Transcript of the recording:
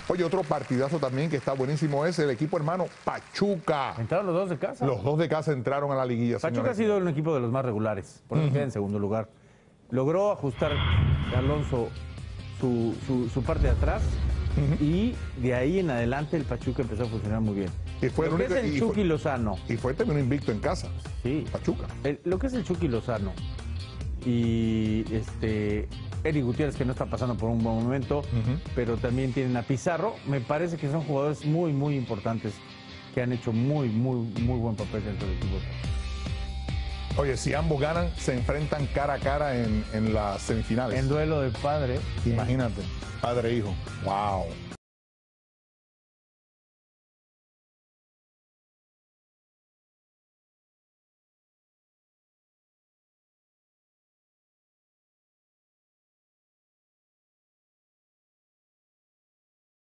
Oye, otro partidazo también que está buenísimo es el equipo hermano Pachuca. Entraron los dos de casa. Los dos de casa entraron a la liguilla. Pachuca señores. ha sido un equipo de los más regulares, por eso queda en segundo lugar. Logró ajustar Alonso su parte de atrás y de ahí en adelante el Pachuca empezó a funcionar muy bien. Y fue Lo que es el Chucky Lozano. Y fue terminó invicto en casa. Sí. Pachuca. Lo que es el Chucky Lozano y Eric Gutiérrez, que no está pasando por un buen momento, pero también tienen a Pizarro. Me parece que son jugadores muy, muy importantes que han hecho muy buen papel dentro del equipo. Oye, si ambos ganan, se enfrentan cara a cara en las semifinales. En duelo de padre. Imagínate, padre e hijo. Wow.